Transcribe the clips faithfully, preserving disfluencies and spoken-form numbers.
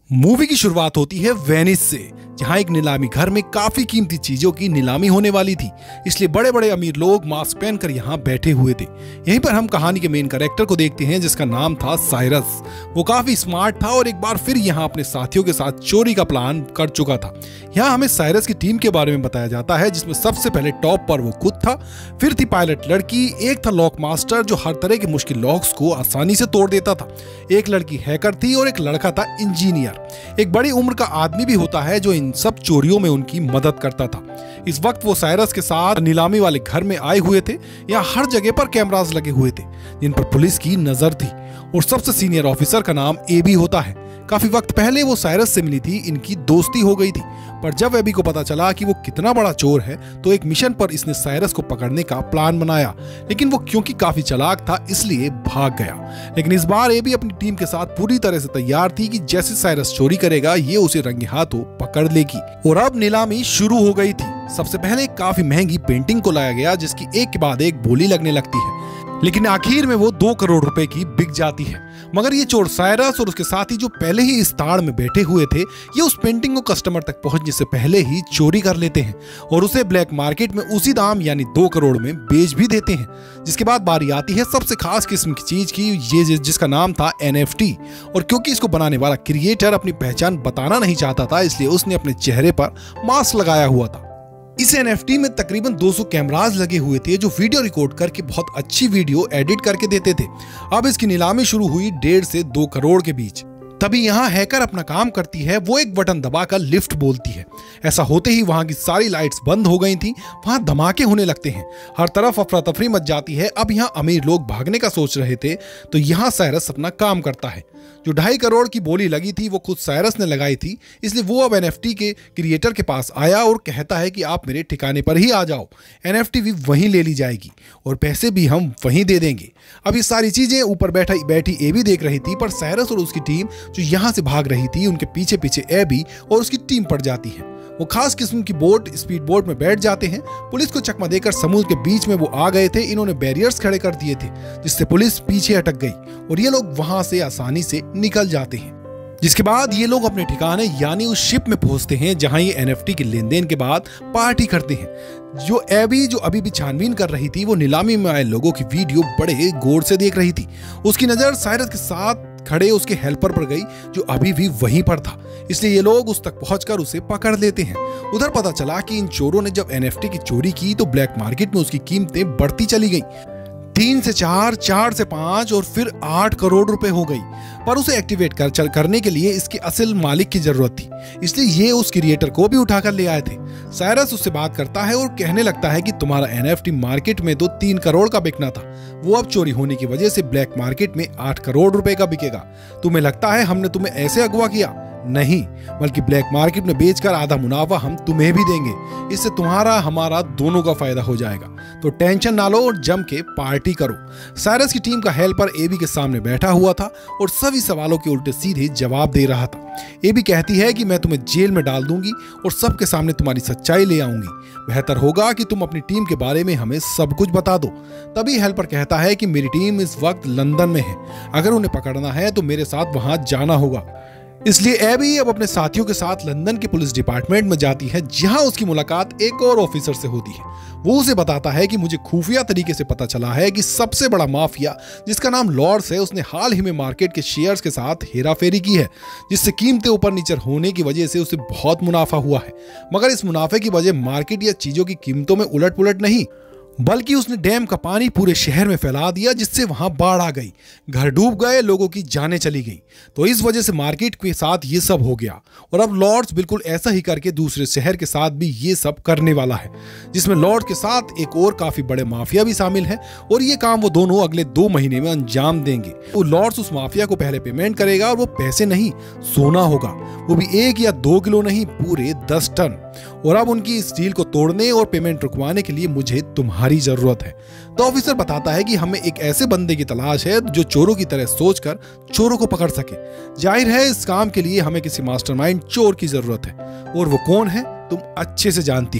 Movie की शुरुआत होती है वेनिस से, जहां एक नीलामी घर में काफी कीमती चीजों की नीलामी होने वाली थी, इसलिए बड़े बड़े अमीर लोग मास्क पहनकर यहां बैठे हुए थे। यहीं पर हम कहानी के मेन कैरेक्टर को देखते हैं, जिसका नाम था साइरस। वो काफी स्मार्ट था और एक बार फिर यहां अपने साथियों के साथ चोरी का प्लान कर चुका था। यहाँ हमें साइरस की टीम के बारे में बताया जाता है, जिसमें सबसे पहले टॉप पर वो खुद था, फिर थी पायलट लड़की, एक था लॉक मास्टर जो हर तरह के मुश्किल लॉक्स को आसानी से तोड़ देता था, एक लड़की हैकर थी और एक लड़का था इंजीनियर। एक बड़ी उम्र का आदमी भी होता है जो इन सब चोरियों में उनकी मदद करता था। इस वक्त वो साइरस के साथ नीलामी वाले घर में आए हुए थे। यहाँ हर जगह पर कैमरास लगे हुए थे जिन पर पुलिस की नजर थी, और सबसे सीनियर ऑफिसर का नाम एबी होता है। काफी वक्त पहले वो साइरस से मिली थी, इनकी दोस्ती हो गई थी, पर जब एबी को पता चला कि वो कितना बड़ा चोर है तो एक मिशन पर इसने साइरस को पकड़ने का प्लान बनाया, लेकिन वो क्योंकि काफी चालाक था इसलिए भाग गया। लेकिन इस बार एबी अपनी टीम के साथ पूरी तरह से तैयार थी कि जैसे साइरस चोरी करेगा ये उसे रंगे हाथों पकड़ लेगी। और अब नीलामी शुरू हो गई थी। सबसे पहले काफी महंगी पेंटिंग को लाया गया, जिसकी एक के बाद एक बोली लगने लगती है, लेकिन आखिर में वो दो करोड़ रुपए की बिक जाती है। मगर ये चोर साइरस और उसके साथी जो पहले ही इस ताड़ में बैठे हुए थे, ये उस पेंटिंग को कस्टमर तक पहुंचने से पहले ही चोरी कर लेते हैं और उसे ब्लैक मार्केट में उसी दाम यानी दो करोड़ में बेच भी देते हैं। जिसके बाद बारी आती है सबसे खास किस्म की चीज की, ये जिसका नाम था एन एफ टी। और क्योंकि इसको बनाने वाला क्रिएटर अपनी पहचान बताना नहीं चाहता था, इसलिए उसने अपने चेहरे पर मास्क लगाया हुआ था। इस एन एफ टी में तकरीबन दो सौ कैमरास लगे हुए थे जो वीडियो रिकॉर्ड करके बहुत अच्छी वीडियो एडिट करके देते थे। अब इसकी नीलामी शुरू हुई डेढ़ से दो करोड़ के बीच। तभी यहाँ हैकर अपना काम करती है, वो एक बटन दबाकर लिफ्ट बोलती है। ऐसा होते ही वहां की सारी लाइट्स बंद हो गई थी, वहां धमाके होने लगते हैं, हर तरफ अफरा तफरी मच जाती है। अब यहाँ अमीर लोग भागने का सोच रहे थे तो यहाँ साइरस अपना काम करता है। जो ढाई करोड़ की बोली लगी थी वो खुद साइरस ने लगाई थी, इसलिए वो अब एन एफ टी के क्रिएटर के पास आया और कहता है कि आप मेरे ठिकाने पर ही आ जाओ, एन एफ टी भी वहीं ले ली जाएगी और पैसे भी हम वहीं दे देंगे। अब ये सारी चीजें ऊपर बैठा बैठी एबी देख रही थी, पर साइरस और उसकी टीम जो यहाँ से भाग रही थी उनके पीछे पीछे एबी और उसकी टीम पड़ जाती है। वो खास किस्म की बोट स्पीड बोट में बैठ जाते हैं। पुलिस को चकमा देकर समुद्र के बीच में वो आ गए थे। इन्होंने बैरियर्स खड़े कर दिए थे जिससे पुलिस पीछे अटक गई और ये लोग वहां से आसानी से निकल जाते हैं। जिसके बाद ये लोग अपने ठिकाने यानी उस शिप में पहुंचते हैं जहां ये एन एफ टी के लेन देन के बाद पार्टी करते हैं। जो एबी जो अभी भी छानबीन कर रही थी वो नीलामी में आए लोगों की वीडियो बड़े गौर से देख रही थी। उसकी नजर साइरस के साथ खड़े उसके हेल्पर पर गई जो अभी भी वहीं पर था, इसलिए ये लोग उस तक पहुंचकर उसे पकड़ लेते हैं। उधर पता चला कि इन चोरों ने जब एन एफ टी की चोरी की तो ब्लैक मार्केट में उसकी कीमतें बढ़ती चली गई, तीन से चार, चार से पांच और फिर आठ करोड़ रुपए हो गई। पर उसे एक्टिवेट कर चल करने के लिए इसके असल मालिक की जरूरत थी, इसलिए ये उस क्रिएटर को भी उठाकर ले आए थे। साइरस उससे बात करता है और कहने लगता है कि तुम्हारा एन एफ टी मार्केट में तो तीन करोड़ का बिकना था, वो अब चोरी होने की वजह से ब्लैक मार्केट में आठ करोड़ रुपए का बिकेगा। तुम्हें लगता है हमने तुम्हें ऐसे अगवा किया? नहीं, बल्कि ब्लैक मार्केट में बेचकर आधा मुनाफा हम तुम्हें भी देंगे, इससे तुम्हारा हमारा दोनों का फायदा हो जाएगा। तो टेंशन ना लो और जम के पार्टी करो। साइरस की टीम का हेल्पर एबी के सामने बैठा हुआ था और सभी सवालों के उल्टे सीधे जवाब दे रहा था। एबी कहती है कि मैं तुम्हें जेल में डाल दूंगी और सबके सामने तुम्हारी सच्चाई ले आऊंगी। बेहतर होगा कि तुम अपनी टीम के बारे में हमें सब कुछ बता दो। तभी हेल्पर कहता है कि मेरी टीम इस वक्त लंदन में है, अगर उन्हें पकड़ना है तो मेरे साथ वहां जाना होगा। इसलिए एबी अब अपने साथियों के साथ लंदन के पुलिस डिपार्टमेंट में जाती है, जहां उसकी मुलाकात एक और ऑफिसर से होती है। वो उसे बताता है कि मुझे खुफिया तरीके से पता चला है कि सबसे बड़ा माफिया जिसका नाम लॉर्ड्स है, उसने हाल ही में मार्केट के शेयर्स के साथ हेराफेरी की है, जिससे कीमतें ऊपर नीचे होने की वजह से उसे बहुत मुनाफा हुआ है। मगर इस मुनाफे की वजह मार्केट या चीजों की कीमतों में उलट पुलट नहीं, बल्कि उसने डैम का पानी पूरे शहर में फैला दिया, जिससे वहां बाढ़ आ गई, घर डूब गए, लोगों की जानें चली गई। तो इस वजह से मार्केट के साथ ये सब हो गया और अब लॉर्ड्स बिल्कुल ऐसा ही करके दूसरे शहर के साथ भी ये सब करने वाला है, जिसमें लॉर्ड के साथ एक और काफी बड़े माफिया भी शामिल है और ये काम वो दोनों अगले दो महीने में अंजाम देंगे। वो लॉर्ड्स उस माफिया को पहले पेमेंट करेगा और वो पैसे नहीं, सोना होगा, वो भी एक या दो किलो नहीं, पूरे दस टन। और अब उनकी इस डील को तोड़ने और पेमेंट रुकवाने के लिए मुझे तुम्हारी जरूरत है। तो ऑफिसर बताता है कि हमें एक ऐसे बंदे की तलाश है जो चोरों की तरह सोचकर चोरों को पकड़ सके। जाहिर है इस काम के लिए हमें किसी मास्टरमाइंड चोर की जरूरत है, और वो कौन है तुम अच्छे से जानती हो।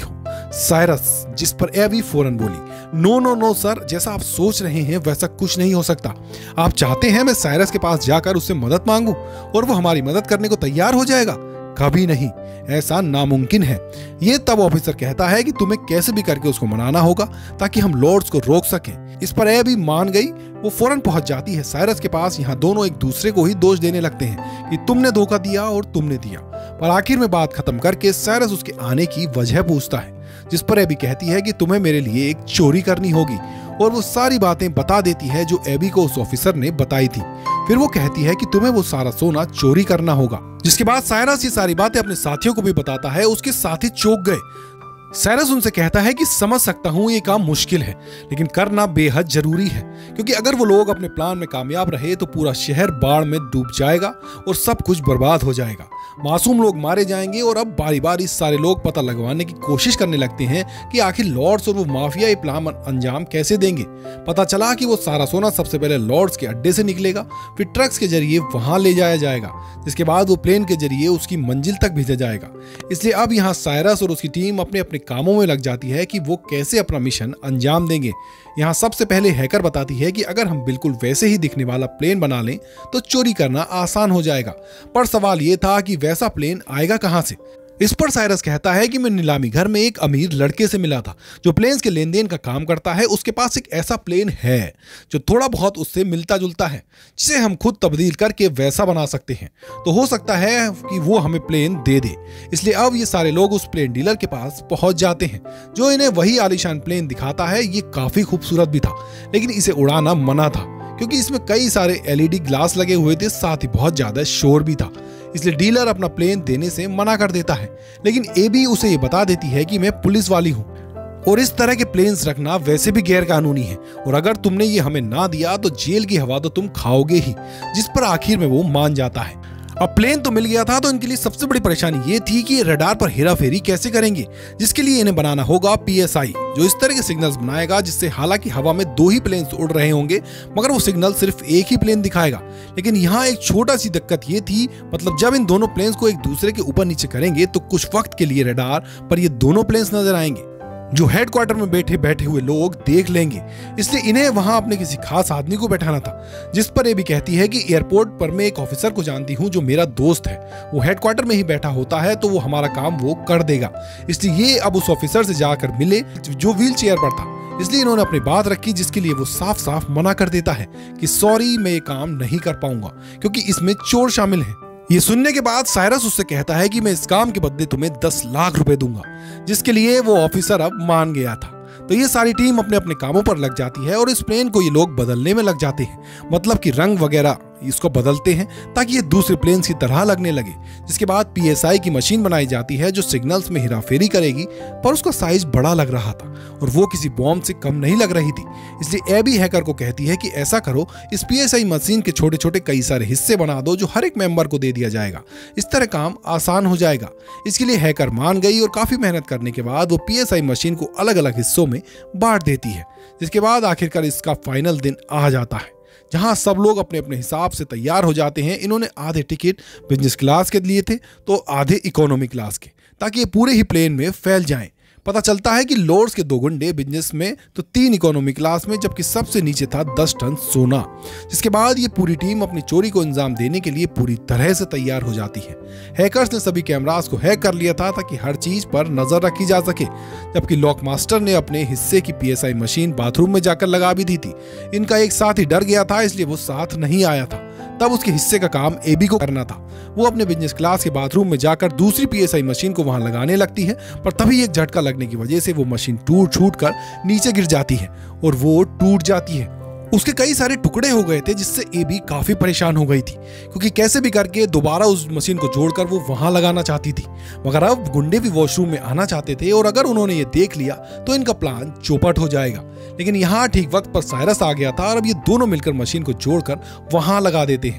साइरस, जिस पर एबी फौरन बोली, नो नो नो सर, जैसा आप सोच रहे हैं वैसा कुछ नहीं हो सकता। आप चाहते हैं मैं साइरस के पास जाकर उससे मदद मांगूं और वो हमारी मदद करने को तैयार हो जाएगा? कभी नहीं, ऐसा नामुमकिन है। ये तब ऑफिसर कहता है कि तुम्हें कैसे भी करके उसको मनाना होगा ताकि हम लॉर्ड्स को रोक सकें। इस पर एबी मान गई। वो फौरन पहुंच जाती है साइरस के पास। यहाँ दोनों एक दूसरे को ही दोष देने लगते हैं कि तुमने धोखा दिया और तुमने दिया। पर आखिर में बात खत्म करके साइरस उसके आने की वजह पूछता है, जिस पर एबी कहती है कि तुम्हें मेरे लिए एक चोरी करनी होगी, और वो सारी बातें बता देती है जो एबी को उस ऑफिसर ने बताई थी। फिर वो कहती है कि तुम्हें वो सारा सोना चोरी करना होगा, जिसके बाद साइरस ये सारी बातें अपने साथियों को भी बताता है। उसके साथी चौंक गए। साइरस उनसे कहता है कि समझ सकता हूं ये काम मुश्किल है, लेकिन करना बेहद जरूरी है, क्योंकि अगर वो लोग अपने प्लान में कामयाब रहे तो पूरा शहर बाढ़ में डूब जाएगा और सब कुछ बर्बाद हो जाएगा। मासूम लोग मारे जाएंगे और अब बारी बारी सारे लोग पता लगवाने की कोशिश करने लगते हैं कि आखिर लॉर्ड्स और वो माफिया ये प्लान अंजाम कैसे देंगे। पता चला कि वो सारा सोना सबसे पहले लॉर्ड्स के अड्डे से निकलेगा, फिर ट्रक्स के जरिए वहां ले जाया जाएगा, जिसके बाद वो प्लेन के जरिए उसकी मंजिल तक भेजा जाएगा। इसलिए अब यहाँ साइरस और उसकी टीम अपने अपने कामों में लग जाती है कि वो कैसे अपना मिशन अंजाम देंगे। यहाँ सबसे पहले हैकर बताती है कि अगर हम बिल्कुल वैसे ही दिखने वाला प्लेन बना लें तो चोरी करना आसान हो जाएगा। पर सवाल ये था कि वैसा प्लेन आएगा कहां से। इस पर साइरस कहता है कि मैं नीलामी घर में एक अमीर लड़के से मिला था जो प्लेन्स के लेन देन का काम करता है। उसके पास एक ऐसा प्लेन है जो थोड़ा बहुत उससे मिलता जुलता है, जिसे हम खुद तब्दील करके वैसा बना सकते हैं। तो हो सकता है कि वो हमें प्लेन दे दे। इसलिए अब ये सारे लोग उस प्लेन डीलर के पास पहुंच जाते हैं, जो इन्हें वही आलीशान प्लेन दिखाता है। ये काफी खूबसूरत भी था, लेकिन इसे उड़ाना मना था क्योंकि इसमें कई सारे एलईडी ग्लास लगे हुए थे, साथ ही बहुत ज्यादा शोर भी था। इसलिए डीलर अपना प्लेन देने से मना कर देता है, लेकिन एबी उसे ये बता देती है कि मैं पुलिस वाली हूँ और इस तरह के प्लेन्स रखना वैसे भी गैर कानूनी है, और अगर तुमने ये हमें ना दिया तो जेल की हवा तो तुम खाओगे ही। जिस पर आखिर में वो मान जाता है। अब प्लेन तो मिल गया था, तो इनके लिए सबसे बड़ी परेशानी ये थी कि ये रडार पर हेराफेरी कैसे करेंगे, जिसके लिए इन्हें बनाना होगा पीएसआई, जो इस तरह के सिग्नल्स बनाएगा जिससे हालांकि हवा में दो ही प्लेन्स उड़ रहे होंगे मगर वो सिग्नल सिर्फ एक ही प्लेन दिखाएगा। लेकिन यहाँ एक छोटा सी दिक्कत ये थी, मतलब जब इन दोनों प्लेन्स को एक दूसरे के ऊपर नीचे करेंगे तो कुछ वक्त के लिए रडार पर ये दोनों प्लेन्स नजर आएंगे जो हेडक्वार्टर में बैठे बैठे हुए लोग देख लेंगे। इसलिए इन्हें वहां अपने किसी खास आदमी को बैठाना था, जिस पर ये भी कहती है कि एयरपोर्ट पर मैं एक ऑफिसर को जानती हूं जो मेरा दोस्त है, वो हेडक्वार्टर में ही बैठा होता है तो वो हमारा काम वो कर देगा। इसलिए ये अब उस ऑफिसर से जाकर मिले जो व्हील चेयर पर था। इसलिए इन्होंने अपनी बात रखी, जिसके लिए वो साफ साफ मना कर देता है कि सॉरी मैं ये काम नहीं कर पाऊंगा क्योंकि इसमें चोर शामिल है। ये सुनने के बाद साइरस उससे कहता है कि मैं इस काम के बदले तुम्हें दस लाख रुपए दूंगा, जिसके लिए वो ऑफिसर अब मान गया था। तो ये सारी टीम अपने अपने कामों पर लग जाती है और इस प्लेन को ये लोग बदलने में लग जाते हैं, मतलब कि रंग वगैरह इसको बदलते हैं ताकि ये दूसरे प्लेन्स की तरह लगने लगे। जिसके बाद पीएसआई की मशीन बनाई जाती है जो सिग्नल्स में हेराफेरी करेगी, पर उसका साइज बड़ा लग रहा था और वो किसी बॉम्ब से कम नहीं लग रही थी। इसलिए एबी हैकर को कहती है कि ऐसा करो, इस पीएसआई मशीन के छोटे छोटे कई सारे हिस्से बना दो जो हर एक मेंबर को दे दिया जाएगा। इस तरह काम आसान हो जाएगा। इसके लिए हैकर मान गई और काफी मेहनत करने के बाद वो पीएसआई मशीन को अलग अलग हिस्सों में बांट देती है। जिसके बाद आखिरकार इसका फाइनल दिन आ जाता है, जहां सब लोग अपने अपने हिसाब से तैयार हो जाते हैं। इन्होंने आधे टिकट बिजनेस क्लास के लिए थे तो आधे इकोनॉमी क्लास के, ताकि ये पूरे ही प्लेन में फैल जाएं। पता चलता है कि लॉर्ड्स के दो गुंडे बिजनेस में तो तीन इकोनॉमी क्लास में, जबकि सबसे नीचे था दस टन सोना। जिसके बाद ये पूरी टीम अपनी चोरी को अंजाम देने के लिए पूरी तरह से तैयार हो जाती है। हैकर्स ने सभी कैमरास को हैक कर लिया था ताकि हर चीज पर नजर रखी जा सके, जबकि लॉक मास्टर ने अपने हिस्से की पीएसआई मशीन बाथरूम में जाकर लगा भी दी थी। इनका एक साथी डर गया था, इसलिए वो साथ नहीं आया था। तब उसके हिस्से का काम एबी को करना था। वो अपने बिजनेस क्लास के बाथरूम में जाकर दूसरी पीएसआई मशीन को वहां लगाने लगती है, पर तभी एक झटका लगने की वजह से वो मशीन टूट छूट कर नीचे गिर जाती है और वो टूट जाती है। उसके कई सारे टुकड़े हो गए थे, जिससे एबी काफी परेशान हो गई थी, क्योंकि कैसे भी करके दोबारा उस मशीन को जोड़कर वो वहां लगाना चाहती थी। मगर अब गुंडे भी वॉशरूम में आना चाहते थे और अगर उन्होंने ये देख लिया तो इनका प्लान चौपट हो जाएगा। लेकिन यहाँ ठीक वक्त पर साइरस आ गया था और अब ये दोनों मिलकर मशीन को जोड़कर वहां लगा देते हैं।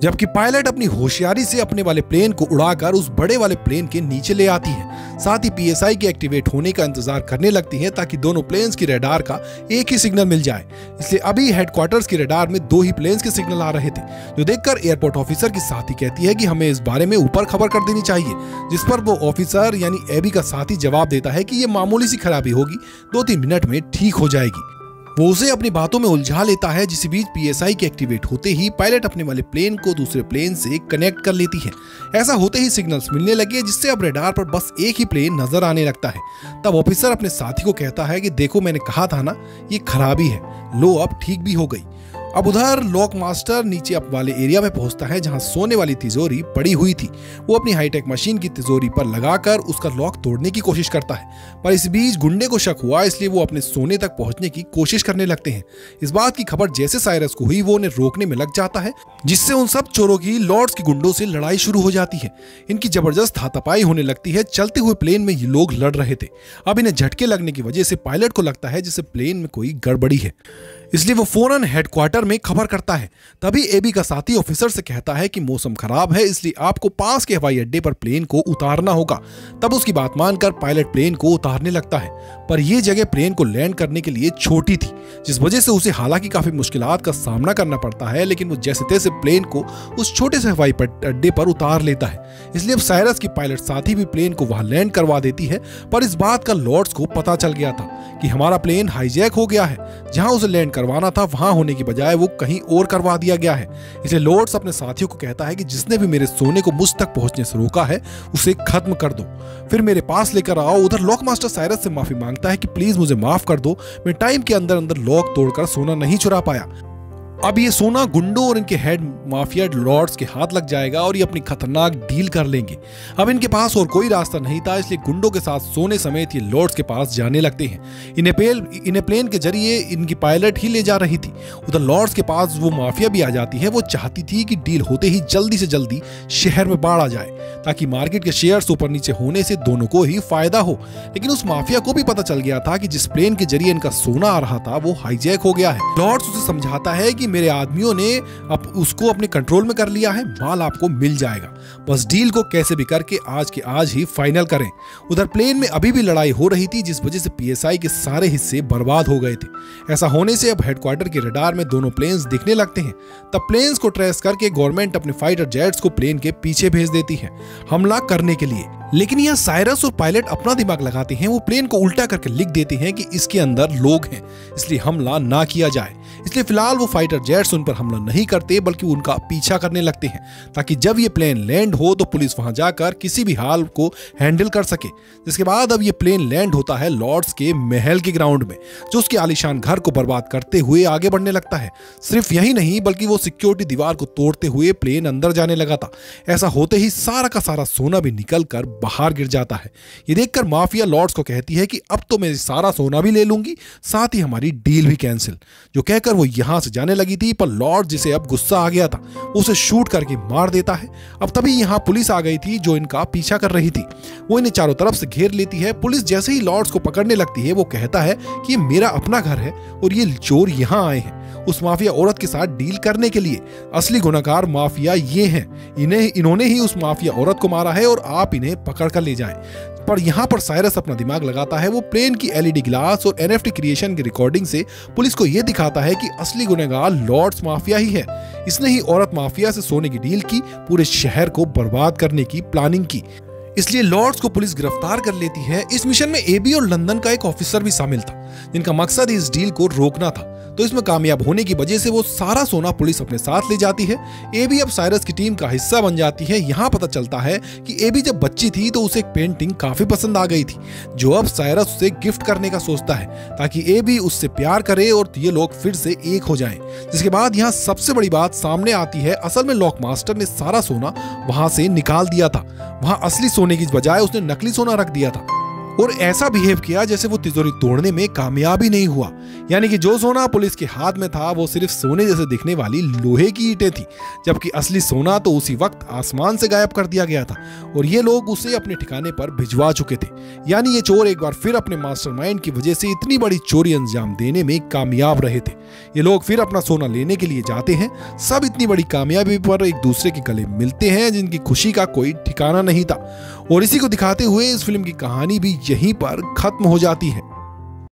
जबकि पायलट अपनी होशियारी से अपने वाले प्लेन को उड़ाकर उस बड़े वाले प्लेन के नीचे ले आती है। साथ ही पीएसआई के एक्टिवेट होने का इंतजार करने लगती है ताकि दोनों प्लेन्स की रडार का एक ही सिग्नल मिल जाए। इसलिए अभी हेडक्वार्टर्स की रडार में दो ही प्लेन्स के सिग्नल आ रहे थे, जो देखकर एयरपोर्ट ऑफिसर की साथी कहती है कि हमें इस बारे में ऊपर खबर कर देनी चाहिए, जिस पर वो ऑफिसर यानी एबी का साथी जवाब देता है कि ये मामूली सी खराबी होगी, दो तीन मिनट में ठीक हो जाएगी। वो उसे अपनी बातों में उलझा लेता है। जिस बीच पीएसआई के एक्टिवेट होते ही पायलट अपने वाले प्लेन को दूसरे प्लेन से कनेक्ट कर लेती है। ऐसा होते ही सिग्नल्स मिलने लगे, जिससे अब रडार पर बस एक ही प्लेन नजर आने लगता है। तब ऑफिसर अपने साथी को कहता है कि देखो मैंने कहा था ना, ये खराबी है, लो अब ठीक भी हो गई। अब उधर लॉक मास्टर नीचे अप वाले एरिया में पहुंचता है जहां सोने वाली तिजोरी पड़ी हुई थी। वो अपनी हाईटेक मशीन की तिजोरी पर लगाकर उसका लॉक तोड़ने की कोशिश करता है, पर इस बीच गुंडे को शक हुआ, इसलिए वो अपने सोने तक पहुंचने की कोशिश करने लगते हैं। इस बात की खबर जैसे साइरस को हुई, वो उन्हें रोकने में लग जाता है, जिससे उन सब चोरों की लॉर्ड्स के गुंडों से लड़ाई शुरू हो जाती है। इनकी जबरदस्त हाथापाई होने लगती है। चलते हुए प्लेन में ये लोग लड़ रहे थे। अब इन्हें झटके लगने की वजह से पायलट को लगता है जैसे प्लेन में कोई गड़बड़ी है, इसलिए वो फौरन हेडक्वार्टर में खबर करता है। तभी एबी का साथी ऑफिसर से कहता है कि मौसम खराब है, इसलिए आपको पास के हवाई अड्डे पर प्लेन को उतारना होगा। तब उसकी बात मानकर पायलट प्लेन को उतारने लगता है, पर यह जगह प्लेन को लैंड करने के लिए छोटी थी, जिस वजह से उसे हालांकि काफी मुश्किलात का सामना करना पड़ता है, लेकिन वो जैसे तैसे प्लेन को उस छोटे से हवाई अड्डे पर उतार लेता है। इसलिए अब साइरस की पायलट साथी भी प्लेन को वहां लैंड करवा देती है। पर इस बात का लॉर्ड्स को पता चल गया था कि हमारा प्लेन हाईजैक हो गया है। जहां उसे लैंड करवाना था वहां होने की बजाय वो कहीं और करवा दिया गया है। इसलिए लॉर्ड्स अपने साथियों को कहता है कि जिसने भी मेरे सोने को मुझ तक पहुंचने से रोका है उसे खत्म कर दो, फिर मेरे पास लेकर आओ। उधर लॉक मास्टर साइरस से माफी मांगता है कि प्लीज मुझे माफ कर दो, मैं टाइम के अंदर अंदर लॉक तोड़कर सोना नहीं चुरा पाया। अब ये सोना गुंडों और इनके हेड माफिया लॉर्ड्स के हाथ लग जाएगा और ये अपनी खतरनाक डील कर लेंगे। अब इनके पास और कोई रास्ता नहीं था, इसलिए गुंडों के साथ सोने समेत ये लॉर्ड्स के पास जाने लगते हैं। इन्हें पेल इन्हें प्लेन के जरिए इनकी पायलट ही ले जा रही थी। उधर लॉर्ड्स के पास वो माफिया भी आ जाती है। वो चाहती थी कि डील होते ही जल्दी से जल्दी शहर में बाढ़ आ जाए, ताकि मार्केट के शेयर्स ऊपर नीचे होने से दोनों को ही फायदा हो। लेकिन उस माफिया को भी पता चल गया था कि जिस प्लेन के जरिए इनका सोना आ रहा था वो हाईजैक हो गया है। लॉर्ड्स उसे समझाता है कि मेरे आदमियों ने अब उसको अपने कंट्रोल में कर लिया है, माल आपको मिल जाएगा, बस डील को कैसे भी करके आज के आज ही फाइनल करें। उधर प्लेन में अभी भी लड़ाई हो रही थी, जिस वजह से पीएसआई के सारे हिस्से बर्बाद हो गए थे। ऐसा होने से अब हेडक्वार्टर के रडार में दोनों प्लेन्स दिखने लगते हैं। तब प्लेन्स को ट्रेस करके गवर्नमेंट अपने फाइटर जेट्स को प्लेन के पीछे भेज देती है हमला करने के लिए। लेकिन यह साइरस और पायलट अपना दिमाग लगाते हैं। वो प्लेन को उल्टा करके लिख देते हैं कि इसके अंदर लोग हैं, इसलिए हमला ना किया जाए। इसलिए फिलहाल वो फाइटर जेट्स उन पर हमला नहीं करते, बल्कि उनका पीछा करने लगते हैं, ताकि जब ये प्लेन लैंड हो तो पुलिस वहां जाकर किसी भी हाल को हैंडल कर सके। जिसके बाद अब ये प्लेन लैंड होता है लॉर्ड्स के महल के ग्राउंड में, जो उसके आलीशान घर को बर्बाद करते हुए आगे बढ़ने लगता है। सिर्फ यही नहीं, बल्कि वो सिक्योरिटी दीवार को तोड़ते हुए प्लेन अंदर जाने लगा था। ऐसा होते ही सारा का सारा सोना भी निकल कर बाहर गिर जाता है। ये देखकर माफिया लॉर्ड्स को कहती है कि अब तो मैं सारा सोना भी ले लूंगी, साथ ही हमारी डील भी कैंसिल। जो कहकर वो यहां से जाने लगी थी, पर लॉर्ड जिसे अब गुस्सा आ गया था, उसे शूट करके मार देता है। अब तभी यहां पुलिस आ गई थी जो इनका पीछा कर रही थी। वो इन्हें चारों तरफ से घेर लेती है। पुलिस जैसे ही लॉर्ड्स को पकड़ने लगती है, वो कहता है कि ये मेरा अपना घर है और ये चोर यहां आए हैं उस माफिया औरत के साथ डील करने के लिए। असली गुनहगार माफिया ये हैं, इन्हें इन्होंने ही उस माफिया औरत को मारा है और आप इन्हें पकड़ कर ले जाएं। पर यहाँ पर साइरस अपना दिमाग लगाता है। वो प्लेन की एलईडी ग्लास और एनएफटी क्रिएशन की रिकॉर्डिंग से पुलिस को यह दिखाता है कि असली गुनहगार लॉर्ड्स माफिया ही है। इसने ही औरत माफिया से सोने की डील की, पूरे शहर को बर्बाद करने की प्लानिंग की। इसलिए लॉर्ड्स को पुलिस गिरफ्तार कर लेती है। इस मिशन में एबी और लंदन का एक ऑफिसर भी शामिल था, जिनका मकसद इस डील को रोकना था। तो इसमें कामयाब होने की वजह से वो सारा सोना पुलिस अपने साथ ले जाती है। एबी अब साइरस की टीम का हिस्सा बन जाती है। यहाँ पता चलता है कि एबी जब बच्ची थी तो उसे एक पेंटिंग काफी पसंद आ गई थी, जो अब साइरस उसे गिफ्ट करने का सोचता है, ताकि एबी उससे प्यार करे और ये लोग फिर से एक हो जाएं। जिसके बाद यहाँ सबसे बड़ी बात सामने आती है। असल में लॉक मास्टर ने सारा सोना वहां से निकाल दिया था। वहां असली सोने की बजाय उसने नकली सोना रख दिया था। और ऐसा बिहेव किया जैसे वो तिजोरी तोड़ने में कामयाब ही नहीं हुआ। यानी कि जो सोना पुलिस के हाथ में था वो सिर्फ सोने जैसे दिखने वाली लोहे की ईंटें थी, जबकि असली सोना तो उसी वक्त आसमान से गायब कर दिया गया था और ये लोग उसे अपने ठिकाने पर भिजवा चुके थे। यानी ये चोर एक बार फिर अपने मास्टरमाइंड की वजह से इतनी बड़ी चोरी अंजाम देने में कामयाब रहे थे। ये लोग फिर अपना सोना लेने के लिए जाते हैं। सब इतनी बड़ी कामयाबी पर एक दूसरे के गले मिलते हैं जिनकी खुशी का कोई ठिकाना नहीं था। और इसी को दिखाते हुए इस फिल्म की कहानी भी यहीं पर खत्म हो जाती है।